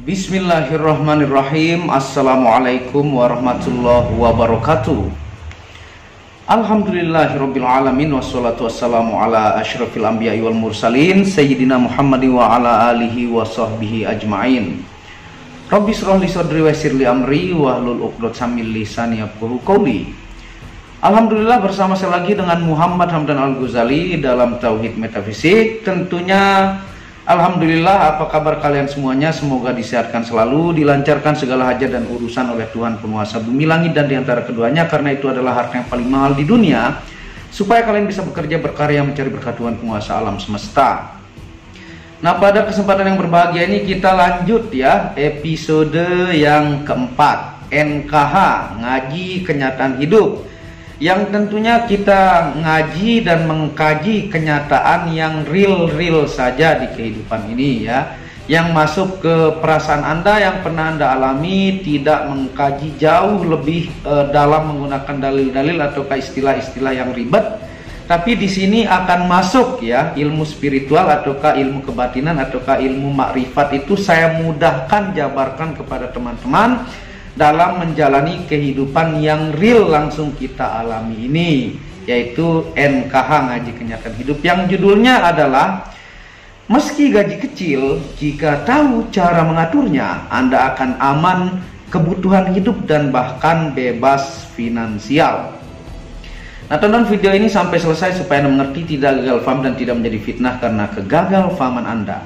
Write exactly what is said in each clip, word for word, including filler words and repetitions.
Bismillahirrahmanirrahim. Assalamualaikum warahmatullahi wabarakatuh. Alhamdulillahirabbil alamin wassalatu wassalamu ala asyrafil anbiya'i wal mursalin sayyidina Muhammadin wa ala alihi wa sahbihi ajmain. Rabbi shrah li sadri wa yassir li amri wahlul 'uqdatam min lisani yafqahu qawli. Alhamdulillah, bersama saya lagi dengan Muhammad Hamdan Al-Ghazali dalam Tauhid Metafisik. Tentunya alhamdulillah, apa kabar kalian semuanya? Semoga disehatkan selalu, dilancarkan segala hajat dan urusan oleh Tuhan penguasa bumi langit dan diantara keduanya, karena itu adalah harta yang paling mahal di dunia, supaya kalian bisa bekerja berkarya mencari berkat Tuhan penguasa alam semesta. Nah, pada kesempatan yang berbahagia ini kita lanjut ya episode yang keempat, N K H, ngaji kenyataan hidup, yang tentunya kita ngaji dan mengkaji kenyataan yang real-real saja di kehidupan ini ya, yang masuk ke perasaan Anda yang pernah Anda alami, tidak mengkaji jauh lebih e, dalam menggunakan dalil-dalil ataukah istilah-istilah yang ribet, tapi di sini akan masuk ya ilmu spiritual ataukah ilmu kebatinan ataukah ilmu makrifat. Itu saya mudahkan jabarkan kepada teman-teman dalam menjalani kehidupan yang real langsung kita alami ini, yaitu N K H, ngaji kenyataan hidup, yang judulnya adalah meski gaji kecil, jika tahu cara mengaturnya, Anda akan aman kebutuhan hidup dan bahkan bebas finansial. Nah, tonton video ini sampai selesai supaya Anda mengerti, tidak gagal paham dan tidak menjadi fitnah karena kegagal pahaman Anda.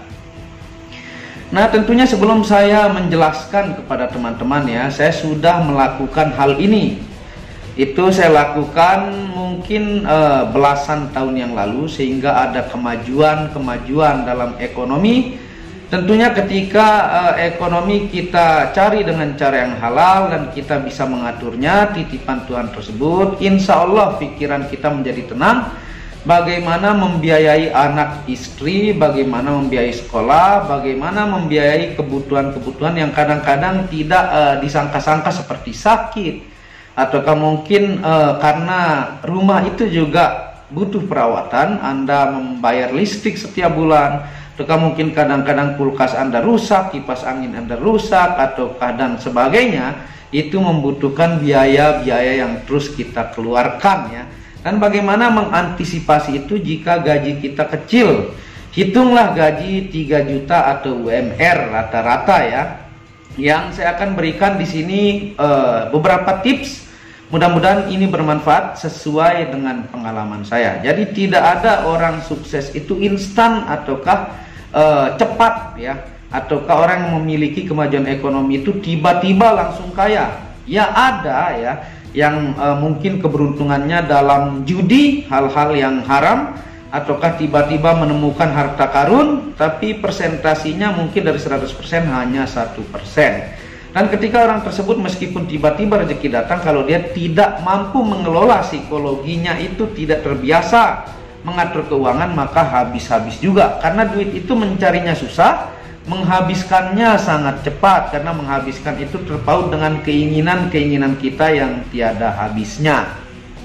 Nah, tentunya sebelum saya menjelaskan kepada teman-teman ya, saya sudah melakukan hal ini. Itu saya lakukan mungkin eh, belasan tahun yang lalu, sehingga ada kemajuan-kemajuan dalam ekonomi. Tentunya ketika eh, ekonomi kita cari dengan cara yang halal dan kita bisa mengaturnya, titipan Tuhan tersebut, insya Allah pikiran kita menjadi tenang. Bagaimana membiayai anak istri, bagaimana membiayai sekolah, bagaimana membiayai kebutuhan-kebutuhan yang kadang-kadang tidak uh, disangka-sangka seperti sakit, ataukah mungkin uh, karena rumah itu juga butuh perawatan, Anda membayar listrik setiap bulan, ataukah mungkin kadang-kadang kulkas Anda rusak, kipas angin Anda rusak, ataukah dan sebagainya. Itu membutuhkan biaya-biaya yang terus kita keluarkan ya. Dan bagaimana mengantisipasi itu jika gaji kita kecil? Hitunglah gaji tiga juta atau U M R rata-rata ya. Yang saya akan berikan di sini uh, beberapa tips. Mudah-mudahan ini bermanfaat sesuai dengan pengalaman saya. Jadi tidak ada orang sukses itu instan ataukah uh, cepat ya. Ataukah orang yang memiliki kemajuan ekonomi itu tiba-tiba langsung kaya. Ya ada ya, yang uh, mungkin keberuntungannya dalam judi, hal-hal yang haram, ataukah tiba-tiba menemukan harta karun, tapi persentasinya mungkin dari seratus persen hanya satu persen. Dan ketika orang tersebut meskipun tiba-tiba rezeki datang, kalau dia tidak mampu mengelola psikologinya, itu tidak terbiasa mengatur keuangan, maka habis-habis juga. Karena duit itu mencarinya susah, menghabiskannya sangat cepat, karena menghabiskan itu terpaut dengan keinginan-keinginan kita yang tiada habisnya.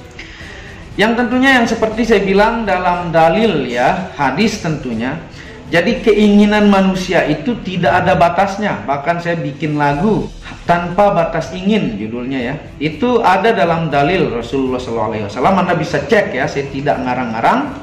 Yang tentunya yang seperti saya bilang dalam dalil ya, hadis tentunya. Jadi keinginan manusia itu tidak ada batasnya. Bahkan saya bikin lagu tanpa batas ingin judulnya ya. Itu ada dalam dalil Rasulullah shallallahu alaihi wasallam. Anda bisa cek ya, saya tidak ngarang-ngarang.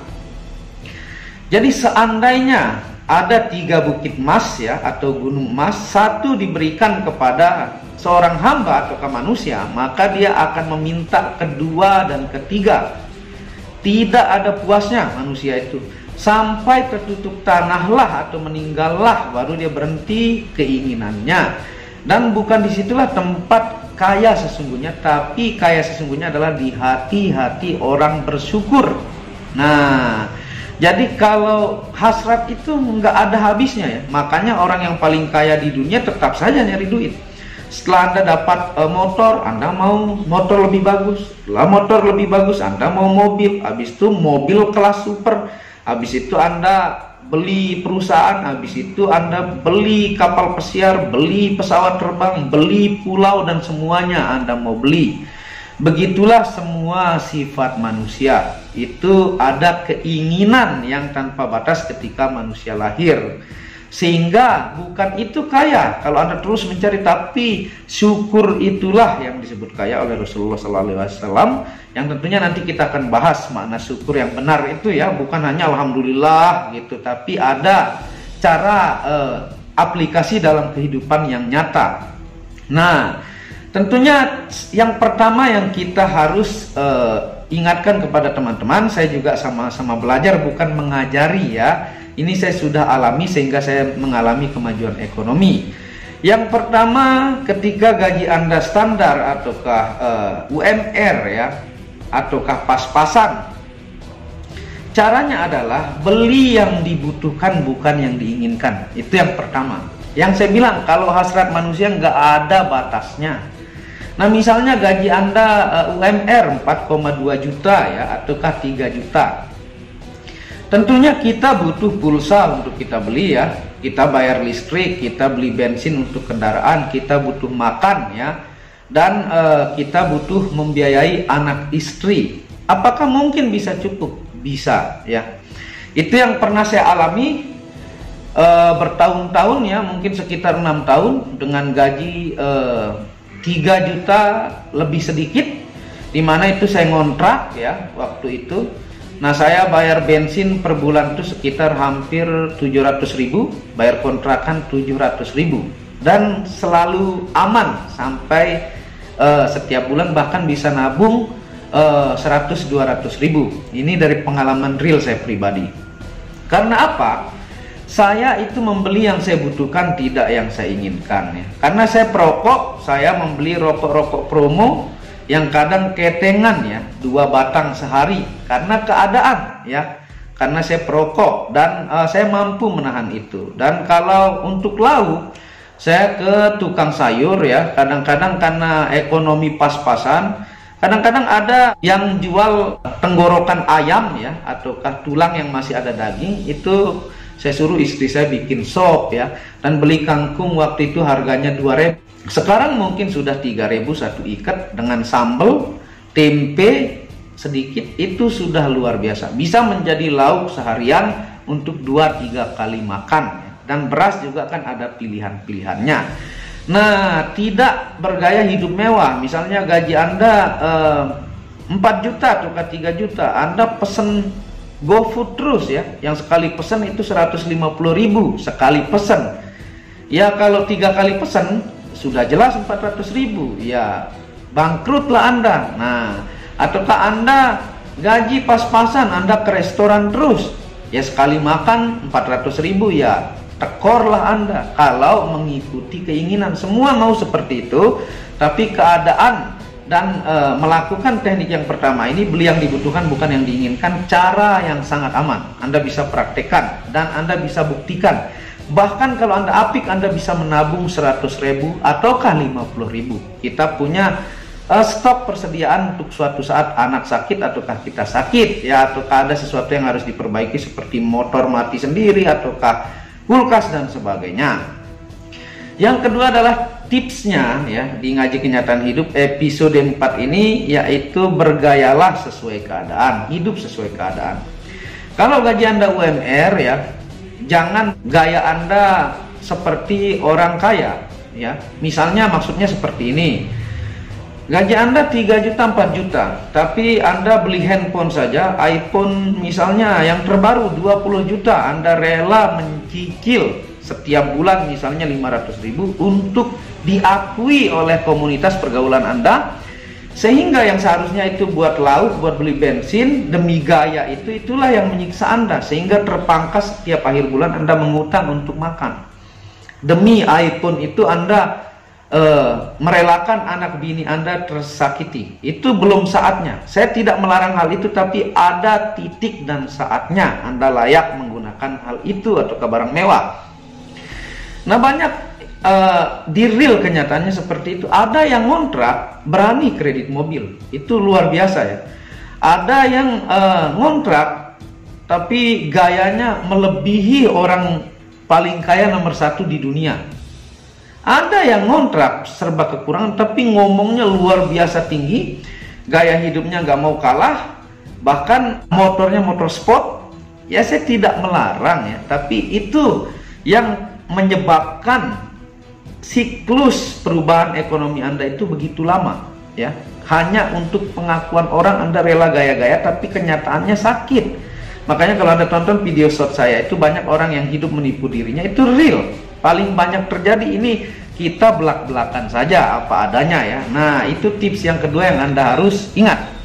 Jadi seandainya ada tiga bukit emas ya, atau gunung emas, satu diberikan kepada seorang hamba atau ke manusia, maka dia akan meminta kedua dan ketiga. Tidak ada puasnya manusia itu, sampai tertutup tanahlah atau meninggallah, baru dia berhenti keinginannya. Dan bukan disitulah tempat kaya sesungguhnya, tapi kaya sesungguhnya adalah di hati-hati orang bersyukur. Nah, jadi kalau hasrat itu nggak ada habisnya ya. Makanya orang yang paling kaya di dunia tetap saja nyari duit. Setelah Anda dapat uh, motor, Anda mau motor lebih bagus. Setelah motor lebih bagus, Anda mau mobil. Habis itu mobil kelas super. Habis itu Anda beli perusahaan. Habis itu Anda beli kapal pesiar, beli pesawat terbang, beli pulau, dan semuanya Anda mau beli. Begitulah semua sifat manusia. Itu ada keinginan yang tanpa batas ketika manusia lahir. Sehingga bukan itu kaya kalau Anda terus mencari, tapi syukur itulah yang disebut kaya oleh Rasulullah shallallahu alaihi wasallam, yang tentunya nanti kita akan bahas makna syukur yang benar itu ya, bukan hanya alhamdulillah gitu, tapi ada cara eh, aplikasi dalam kehidupan yang nyata. Nah, tentunya yang pertama yang kita harus eh, ingatkan kepada teman-teman, saya juga sama-sama belajar bukan mengajari ya. Ini saya sudah alami sehingga saya mengalami kemajuan ekonomi. Yang pertama, ketika gaji Anda standar ataukah uh, U M R ya, ataukah pas-pasan, caranya adalah beli yang dibutuhkan bukan yang diinginkan. Itu yang pertama. Yang saya bilang, kalau hasrat manusia nggak ada batasnya. Nah, misalnya gaji Anda uh, U M R empat koma dua juta ya, ataukah tiga juta. Tentunya kita butuh pulsa untuk kita beli ya, kita bayar listrik, kita beli bensin untuk kendaraan, kita butuh makan ya, dan e, kita butuh membiayai anak istri. Apakah mungkin bisa cukup? Bisa ya. Itu yang pernah saya alami e, bertahun-tahun ya, mungkin sekitar enam tahun dengan gaji e, tiga juta lebih sedikit, dimana itu saya ngontrak ya waktu itu. Nah, saya bayar bensin per bulan itu sekitar hampir tujuh ratus ribu, bayar kontrakan tujuh ratus ribu, dan selalu aman sampai uh, setiap bulan bahkan bisa nabung uh, seratus dua ratus ribu. Ini dari pengalaman real saya pribadi. Karena apa? Saya itu membeli yang saya butuhkan, tidak yang saya inginkan ya. Karena saya perokok, saya membeli rokok-rokok promo yang kadang ketengan ya, dua batang sehari karena keadaan ya, karena saya perokok dan uh, saya mampu menahan itu. Dan kalau untuk lauk, saya ke tukang sayur ya, kadang-kadang karena ekonomi pas-pasan, kadang-kadang ada yang jual tenggorokan ayam ya, ataukah tulang yang masih ada daging, itu saya suruh istri saya bikin sop ya, dan beli kangkung waktu itu harganya dua ribu. Sekarang mungkin sudah tiga ribu satu ikat dengan sambal, tempe sedikit, itu sudah luar biasa. Bisa menjadi lauk seharian untuk dua tiga kali makan. Dan beras juga kan ada pilihan-pilihannya. Nah, tidak bergaya hidup mewah. Misalnya gaji Anda eh, empat juta atau tiga juta, Anda pesen GoFood terus ya, yang sekali pesen itu seratus lima puluh ribu sekali pesen. Ya kalau tiga kali pesen sudah jelas empat ratus ribu, ya bangkrutlah Anda. Nah, ataukah Anda gaji pas-pasan, Anda ke restoran terus, ya sekali makan empat ratus ribu, ya tekorlah Anda. Kalau mengikuti keinginan, semua mau seperti itu, tapi keadaan dan e, melakukan teknik yang pertama ini, beli yang dibutuhkan bukan yang diinginkan, cara yang sangat aman. Anda bisa praktekkan dan Anda bisa buktikan. Bahkan kalau Anda apik, Anda bisa menabung seratus ribu ataukah lima puluh ribu. Kita punya uh, stok persediaan untuk suatu saat anak sakit ataukah kita sakit ya, ataukah ada sesuatu yang harus diperbaiki seperti motor mati sendiri ataukah kulkas dan sebagainya. Yang kedua adalah tipsnya ya, di Ngaji Kenyataan Hidup episode empat ini, yaitu bergayalah sesuai keadaan, hidup sesuai keadaan. Kalau gaji Anda U M R ya, jangan gaya Anda seperti orang kaya ya. Misalnya maksudnya seperti ini, gaji Anda tiga juta empat juta, tapi Anda beli handphone saja, iPhone misalnya yang terbaru dua puluh juta, Anda rela mencicil setiap bulan misalnya lima ratus ribu untuk diakui oleh komunitas pergaulan Anda, sehingga yang seharusnya itu buat lauk, buat beli bensin, demi gaya itu, itulah yang menyiksa Anda, sehingga terpangkas setiap akhir bulan Anda mengutang untuk makan. Demi iPhone itu Anda uh, merelakan anak bini Anda tersakiti. Itu belum saatnya. Saya tidak melarang hal itu, tapi ada titik dan saatnya Anda layak menggunakan hal itu atau barang mewah. Nah, banyak Uh, di real kenyataannya seperti itu. Ada yang ngontrak berani kredit mobil, itu luar biasa ya. Ada yang uh, ngontrak tapi gayanya melebihi orang paling kaya nomor satu di dunia. Ada yang ngontrak serba kekurangan tapi ngomongnya luar biasa tinggi, gaya hidupnya nggak mau kalah, bahkan motornya motor sport. Ya, saya tidak melarang ya, tapi itu yang menyebabkan siklus perubahan ekonomi Anda itu begitu lama, ya. Hanya untuk pengakuan orang Anda rela gaya-gaya, tapi kenyataannya sakit. Makanya kalau Anda tonton video short saya, itu banyak orang yang hidup menipu dirinya, itu real. Paling banyak terjadi ini kita belak-belakan saja apa adanya, ya. Nah, itu tips yang kedua yang Anda harus ingat.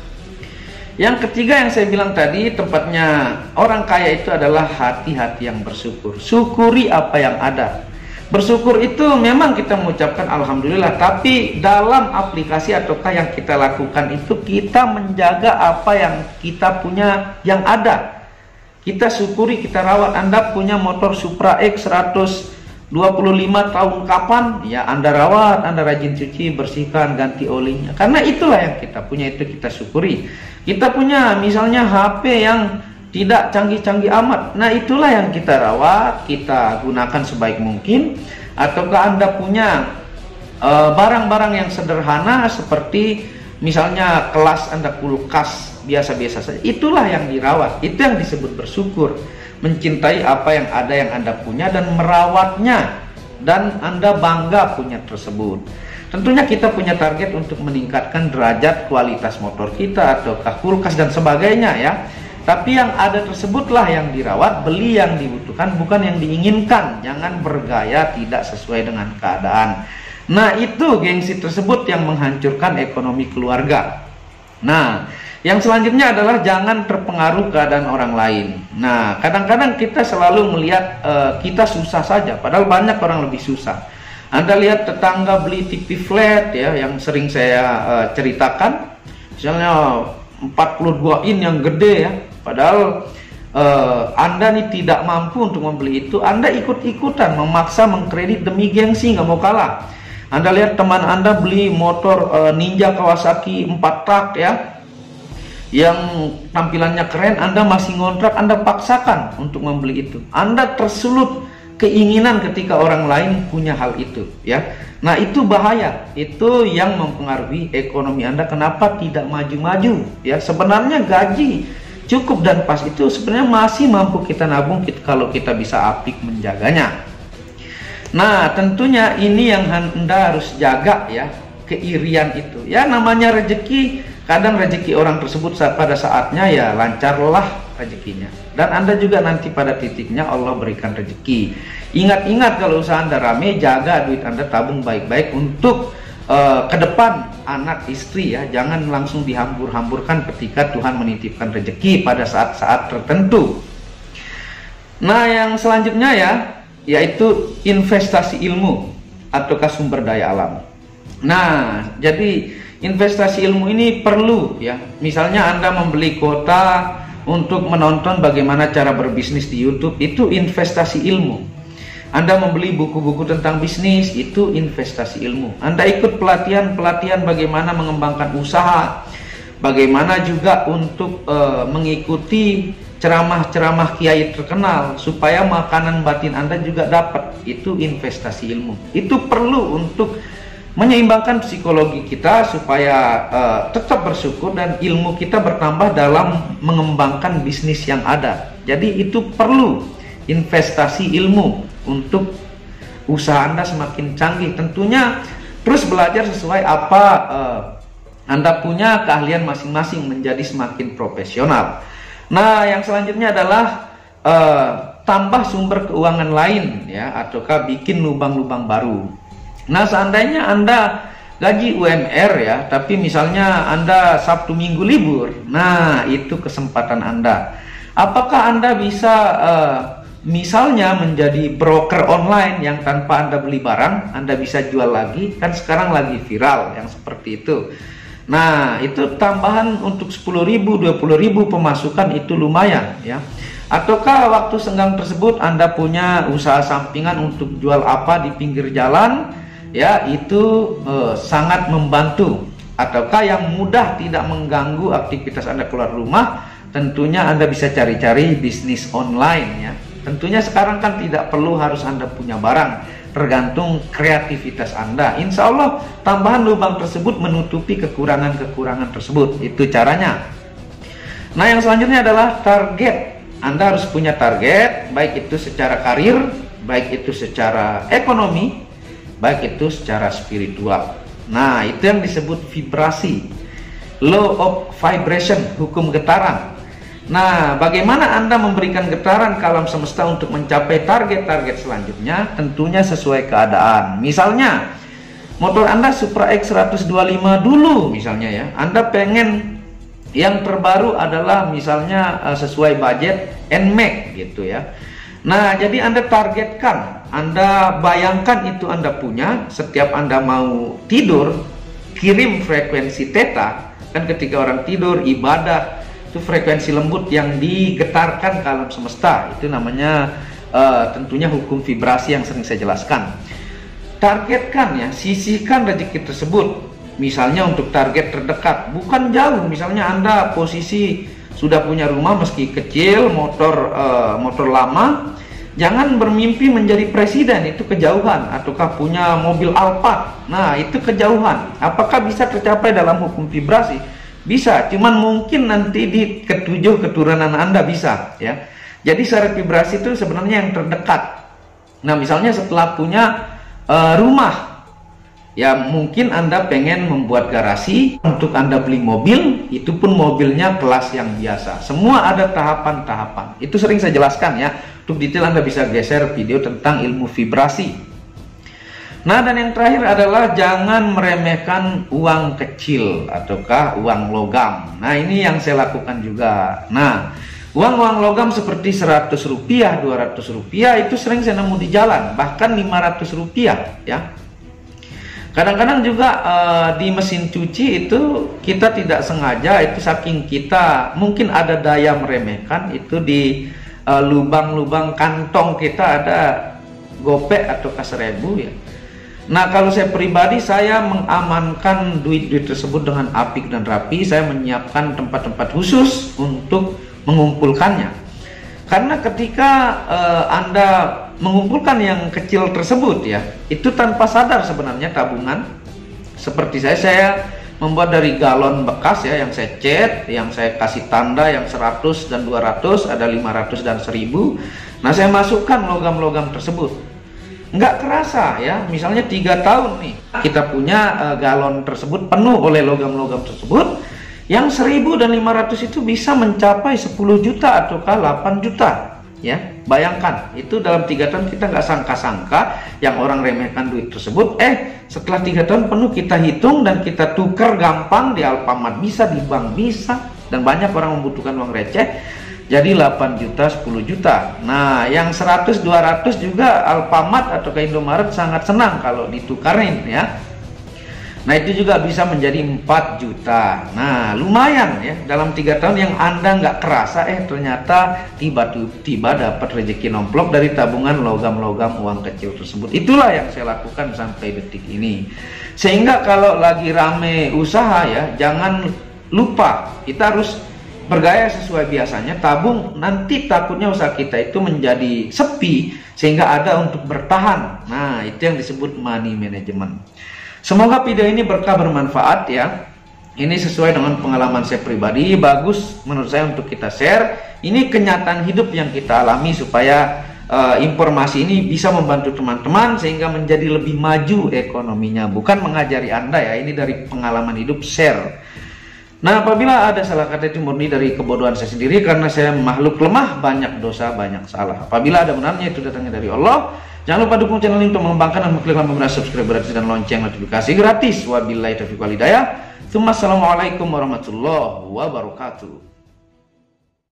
Yang ketiga yang saya bilang tadi, tempatnya orang kaya itu adalah hati-hati yang bersyukur. Syukuri apa yang ada. Bersyukur itu memang kita mengucapkan alhamdulillah, tapi dalam aplikasi ataukah yang kita lakukan itu kita menjaga apa yang kita punya yang ada. Kita syukuri, kita rawat. Anda punya motor Supra X seratus dua puluh lima tahun kapan? Ya Anda rawat, Anda rajin cuci, bersihkan, ganti olinya. Karena itulah yang kita punya, itu kita syukuri. Kita punya misalnya H P yang tidak canggih-canggih amat, nah itulah yang kita rawat, kita gunakan sebaik mungkin. Ataukah Anda punya barang-barang uh, yang sederhana seperti misalnya kelas Anda kulkas biasa-biasa saja, itulah yang dirawat. Itu yang disebut bersyukur, mencintai apa yang ada yang Anda punya dan merawatnya, dan Anda bangga punya tersebut. Tentunya kita punya target untuk meningkatkan derajat kualitas motor kita ataukah kulkas dan sebagainya, ya. Tapi yang ada tersebutlah yang dirawat, beli yang dibutuhkan, bukan yang diinginkan. Jangan bergaya tidak sesuai dengan keadaan. Nah, itu gengsi tersebut yang menghancurkan ekonomi keluarga. Nah, yang selanjutnya adalah jangan terpengaruh keadaan orang lain. Nah, kadang-kadang kita selalu melihat uh, kita susah saja, padahal banyak orang lebih susah. Anda lihat tetangga beli T V flat, ya, yang sering saya uh, ceritakan, misalnya empat puluh dua in yang gede, ya. Padahal uh, Anda nih tidak mampu untuk membeli itu, Anda ikut-ikutan memaksa mengkredit demi gengsi, nggak mau kalah. Anda lihat teman Anda beli motor uh, Ninja Kawasaki empat tak, ya, yang tampilannya keren, Anda masih ngontrak, Anda paksakan untuk membeli itu. Anda tersulut keinginan ketika orang lain punya hal itu, ya. Nah, itu bahaya, itu yang mempengaruhi ekonomi Anda. Kenapa tidak maju-maju, ya? Sebenarnya gaji cukup dan pas itu sebenarnya masih mampu kita nabung kalau kita bisa apik menjaganya. Nah, tentunya ini yang Anda harus jaga, ya, keirian itu. Ya, namanya rezeki, kadang rezeki orang tersebut pada saatnya ya lancarlah rezekinya. Dan Anda juga nanti pada titiknya Allah berikan rezeki. Ingat-ingat kalau usaha Anda rame, jaga duit Anda, tabung baik-baik untuk uh, ke depan anak istri, ya. Jangan langsung dihambur-hamburkan ketika Tuhan menitipkan rezeki pada saat-saat tertentu. Nah, yang selanjutnya, ya, yaitu investasi ilmu ataukah sumber daya alam. Nah, jadi investasi ilmu ini perlu, ya. Misalnya Anda membeli kuota untuk menonton bagaimana cara berbisnis di YouTube, itu investasi ilmu. Anda membeli buku-buku tentang bisnis, itu investasi ilmu. Anda ikut pelatihan-pelatihan bagaimana mengembangkan usaha, bagaimana juga untuk uh, mengikuti ceramah-ceramah kiai terkenal supaya makanan batin Anda juga dapat, itu investasi ilmu. Itu perlu untuk menyeimbangkan psikologi kita supaya uh, tetap bersyukur dan ilmu kita bertambah dalam mengembangkan bisnis yang ada. Jadi itu perlu investasi ilmu untuk usaha Anda semakin canggih. Tentunya terus belajar sesuai apa uh, Anda punya keahlian masing-masing menjadi semakin profesional. Nah, yang selanjutnya adalah uh, tambah sumber keuangan lain, ya, ataukah bikin lubang-lubang baru. Nah, seandainya Anda gaji U M R, ya, tapi misalnya Anda Sabtu Minggu libur, nah itu kesempatan Anda. Apakah Anda bisa uh, misalnya menjadi broker online yang tanpa Anda beli barang, Anda bisa jual lagi? Kan sekarang lagi viral yang seperti itu. Nah, itu tambahan untuk sepuluh ribu, dua puluh ribu pemasukan, itu lumayan, ya. Ataukah waktu senggang tersebut Anda punya usaha sampingan untuk jual apa di pinggir jalan, ya, itu eh, sangat membantu. Ataukah yang mudah tidak mengganggu aktivitas Anda keluar rumah, tentunya Anda bisa cari-cari bisnis online, ya. Tentunya sekarang kan tidak perlu harus Anda punya barang, tergantung kreativitas Anda. Insya Allah tambahan lubang tersebut menutupi kekurangan-kekurangan tersebut. Itu caranya. Nah, yang selanjutnya adalah target. Anda harus punya target, baik itu secara karir baik itu secara ekonomi, baik itu secara spiritual. Nah, itu yang disebut vibrasi, law of vibration, hukum getaran. Nah, bagaimana Anda memberikan getaran ke alam semesta untuk mencapai target-target selanjutnya? Tentunya sesuai keadaan. Misalnya, motor Anda Supra X seratus dua puluh lima dulu misalnya ya. Anda pengen yang terbaru adalah misalnya uh, sesuai budget N MAX gitu ya. Nah, jadi Anda targetkan, Anda bayangkan itu Anda punya. Setiap Anda mau tidur, kirim frekuensi theta. Kan ketika orang tidur, ibadah, itu frekuensi lembut yang digetarkan ke alam semesta. Itu namanya uh, tentunya hukum vibrasi yang sering saya jelaskan. Targetkan ya, sisihkan rezeki tersebut. Misalnya untuk target terdekat, bukan jauh. Misalnya Anda posisi sudah punya rumah meski kecil, motor uh, motor lama, jangan bermimpi menjadi presiden, itu kejauhan. Ataukah punya mobil Alphard, nah itu kejauhan. Apakah bisa tercapai dalam hukum vibrasi? Bisa, cuman mungkin nanti di ketujuh keturunan Anda bisa ya. Jadi syarat vibrasi itu sebenarnya yang terdekat. Nah, misalnya setelah punya uh, rumah, ya mungkin Anda pengen membuat garasi untuk Anda beli mobil, itu pun mobilnya kelas yang biasa. Semua ada tahapan-tahapan. Itu sering saya jelaskan ya. Untuk detail Anda bisa geser video tentang ilmu vibrasi. Nah, dan yang terakhir adalah jangan meremehkan uang kecil ataukah uang logam. Nah, ini yang saya lakukan juga. Nah, uang-uang logam seperti seratus rupiah, dua ratus rupiah itu sering saya nemu di jalan, bahkan lima ratus rupiah ya. Kadang-kadang juga uh, di mesin cuci itu kita tidak sengaja, itu saking kita mungkin ada daya meremehkan, itu di lubang-lubang uh, kantong kita ada gopek ataukah seribu ya. Nah, kalau saya pribadi, saya mengamankan duit-duit tersebut dengan apik dan rapi. Saya menyiapkan tempat-tempat khusus untuk mengumpulkannya. Karena ketika uh, Anda mengumpulkan yang kecil tersebut ya, itu tanpa sadar sebenarnya tabungan. Seperti saya, saya membuat dari galon bekas ya, yang saya cat, yang saya kasih tanda, yang seratus dan dua ratus, ada lima ratus dan seribu. Nah, saya masukkan logam-logam tersebut. Nggak kerasa ya, misalnya tiga tahun nih kita punya uh, galon tersebut penuh oleh logam-logam tersebut, yang seribu dan lima ratus itu bisa mencapai sepuluh juta ataukah delapan juta ya. Bayangkan, itu dalam tiga tahun kita nggak sangka-sangka yang orang remehkan duit tersebut, eh setelah tiga tahun penuh kita hitung dan kita tukar gampang di Alfamart bisa, di bank bisa, dan banyak orang membutuhkan uang receh. Jadi delapan juta, sepuluh juta. Nah, yang seratus, dua ratus juga Alfamart atau ke Indomaret sangat senang kalau ditukarin ya. Nah, itu juga bisa menjadi empat juta. Nah, lumayan ya. Dalam tiga tahun yang Anda nggak kerasa, eh ternyata tiba-tiba dapat rezeki nomplok dari tabungan logam-logam uang kecil tersebut. Itulah yang saya lakukan sampai detik ini. Sehingga kalau lagi rame usaha ya, jangan lupa kita harus bergaya sesuai biasanya, tabung, nanti takutnya usaha kita itu menjadi sepi sehingga ada untuk bertahan. Nah, itu yang disebut money management. Semoga video ini berkah, bermanfaat ya. Ini sesuai dengan pengalaman saya pribadi, bagus menurut saya untuk kita share. Ini kenyataan hidup yang kita alami supaya uh, informasi ini bisa membantu teman-teman sehingga menjadi lebih maju ekonominya. Bukan mengajari Anda ya, ini dari pengalaman hidup, share. Nah, apabila ada salah kata itu murni dari kebodohan saya sendiri, karena saya makhluk lemah, banyak dosa, banyak salah. Apabila ada benarnya, itu datangnya dari Allah. Jangan lupa dukung channel ini untuk mengembangkan dan mengklik tombol subscribe gratis dan lonceng notifikasi gratis. Wabillahi taufiq wal hidayah. Assalamualaikum warahmatullahi wabarakatuh.